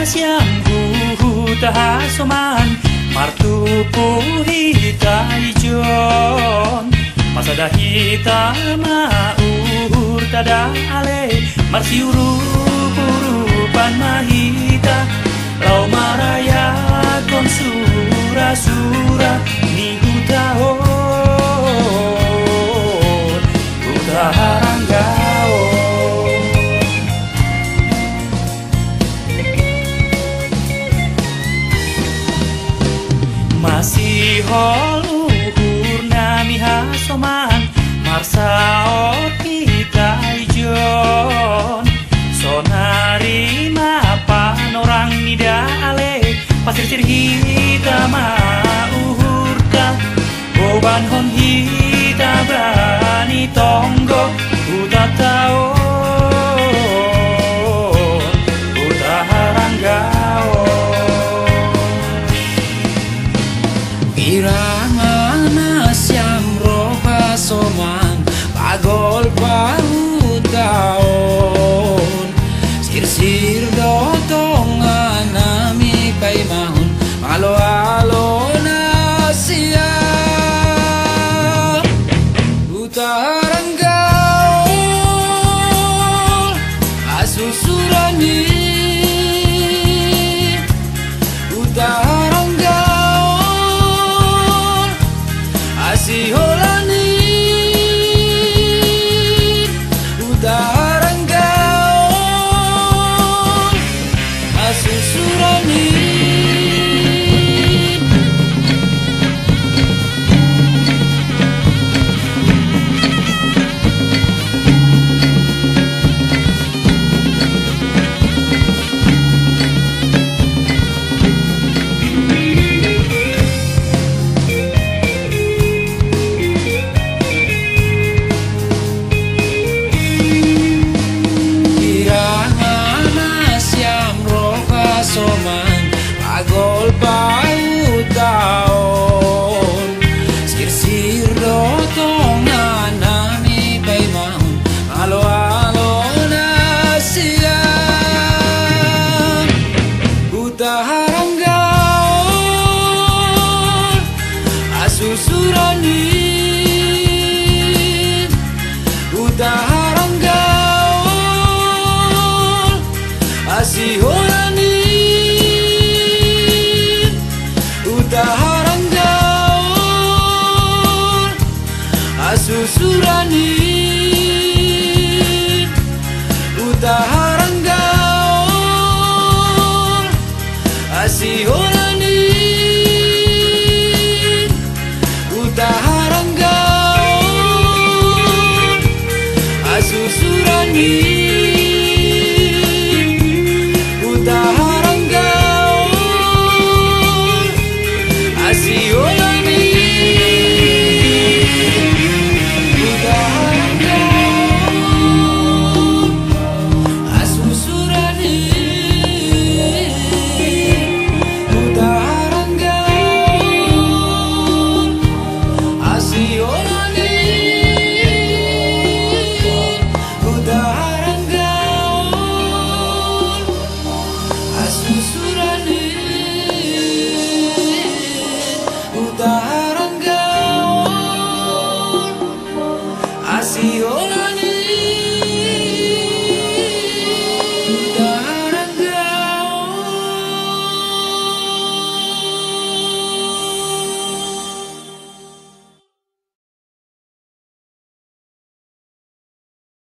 siang taha soman martupu hita ijon masada hita maur tada ale marsiuru purupan mahita lau maraya kon sura-sura ni hutahon hutaharanggao masih holuhur nami hasoman marsaot kita ijon sonari mapan orang nida ale pasir sir hita mauhurta boban hon hita bani tonggo uta tao uta haranggao Irangana siam roha soman pagol pautaon sir-sir dotongan nami pai mahun alo-alo na siam utaranggao asusurani Holani utaranggao asusurani soman pagol pautaon sir-sir dotongan nami pai mahun alo-alo na siang utaharanggao asusurani utaharanggao asihorani utaharanggao asusurani utaharanggao asihorani